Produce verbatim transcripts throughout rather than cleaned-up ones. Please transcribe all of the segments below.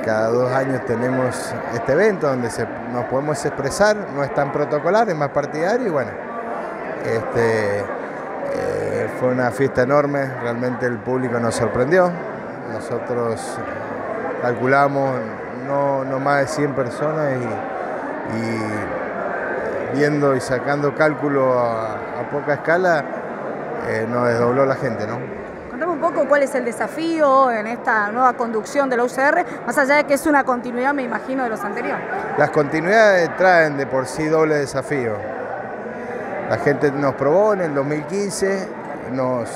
cada dos años tenemos este evento donde se, nos podemos expresar, no es tan protocolar, es más partidario y bueno, este, eh, fue una fiesta enorme, realmente el público nos sorprendió, nosotros calculamos no, no más de cien personas y, y viendo y sacando cálculo a, a poca escala, eh, nos desdobló la gente, ¿no? Contame un poco cuál es el desafío en esta nueva conducción de la U C R, más allá de que es una continuidad, me imagino, de los anteriores. Las continuidades traen de por sí doble desafío. La gente nos probó en el dos mil quince, nos,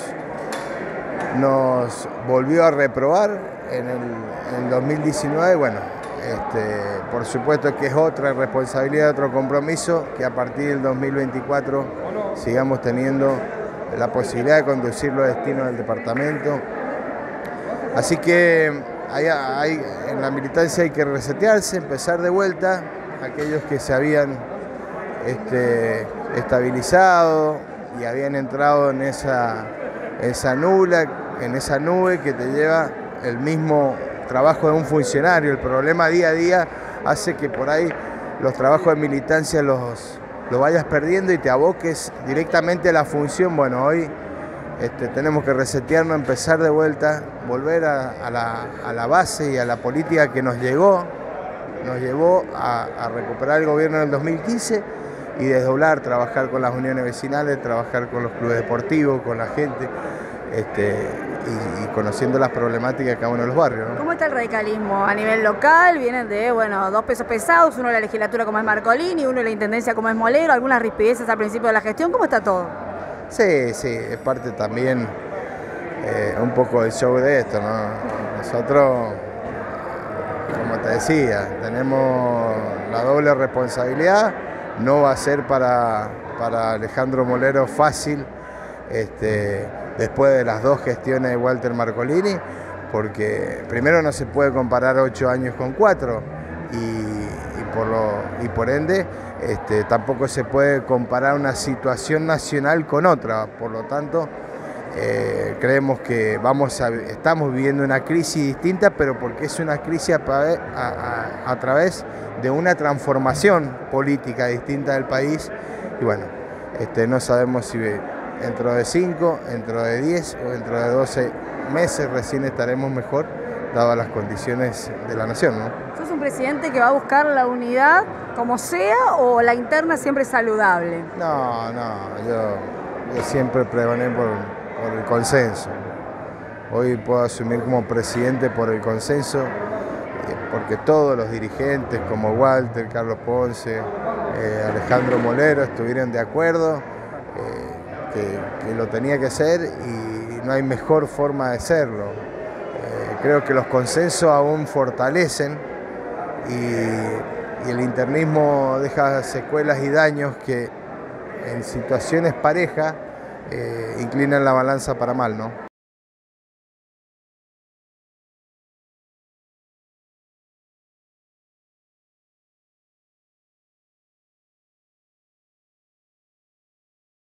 nos volvió a reprobar en el, en el dos mil diecinueve, bueno, este, por supuesto que es otra responsabilidad, otro compromiso, que a partir del dos mil veinticuatro sigamos teniendo la posibilidad de conducir los destinos del departamento. Así que hay, hay, en la militancia hay que resetearse, empezar de vuelta, aquellos que se habían este, estabilizado y habían entrado en esa, esa nula, en esa nube que te lleva el mismo trabajo de un funcionario. El problema día a día hace que por ahí los trabajos de militancia los lo vayas perdiendo y te aboques directamente a la función. Bueno, hoy este, tenemos que resetearnos, empezar de vuelta, volver a, a, la, a la base y a la política que nos llegó, nos llevó a, a recuperar el gobierno del dos mil quince y desdoblar, trabajar con las uniones vecinales, trabajar con los clubes deportivos, con la gente, este, y, y conociendo las problemáticas de cada uno de los barrios, ¿no? ¿Cómo está el radicalismo a nivel local? Vienen de, bueno, dos pesos pesados, uno de la legislatura como es Marcolini, uno de la intendencia como es Molero, algunas rispideces al principio de la gestión. ¿Cómo está todo? Sí, sí, es parte también eh, un poco del show de esto, ¿no? Nosotros, como te decía, tenemos la doble responsabilidad, no va a ser para, para Alejandro Molero fácil, este, después de las dos gestiones de Walter Marcolini, porque primero no se puede comparar ocho años con cuatro y, y, por, lo, y por ende este, tampoco se puede comparar una situación nacional con otra. Por lo tanto, eh, creemos que vamos a, estamos viviendo una crisis distinta, pero porque es una crisis a, a, a, a través de una transformación política distinta del país y bueno, este, no sabemos si dentro de cinco, dentro de diez o dentro de doce meses recién estaremos mejor, dadas las condiciones de la nación, ¿no? ¿Sos un presidente que va a buscar la unidad como sea o la interna siempre saludable? No, no, yo, yo siempre pregoné por, por el consenso. Hoy puedo asumir como presidente por el consenso, porque todos los dirigentes como Walter, Carlos Ponce, eh, Alejandro Molero estuvieron de acuerdo eh, que, que lo tenía que hacer y no hay mejor forma de hacerlo. Eh, creo que los consensos aún fortalecen y, y el internismo deja secuelas y daños que en situaciones parejas eh, inclinan la balanza para mal, ¿no?